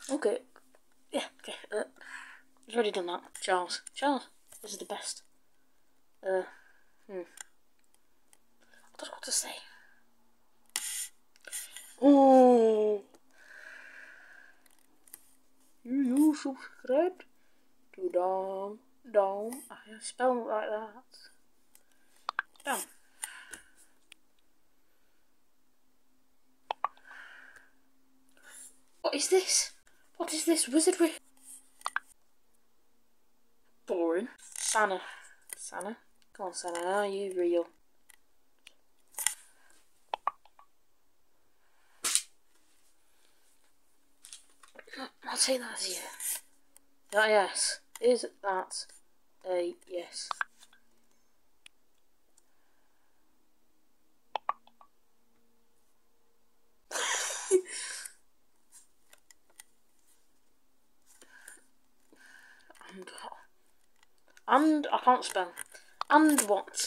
Okay. Yeah, okay. I've already done that. Charles. This is the best. I don't know what to say. Oh. You subscribed to Dom. I spell it like that. Dom. What is this? What is this wizardry? Boring. Santa. Come on, Santa. Are you real? I'll take that as a yes. Yes. Is that a yes? And I can't spell. And what?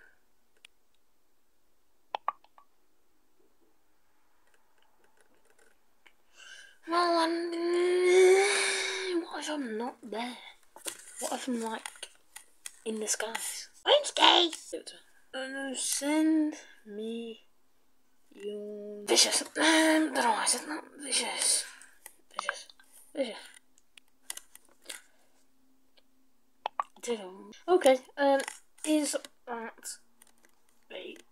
Well, and what if I'm not there? What if I'm like in the skies? Wednesday. Send me your vicious. Don't know why I said that. Vicious. Okay. Is that a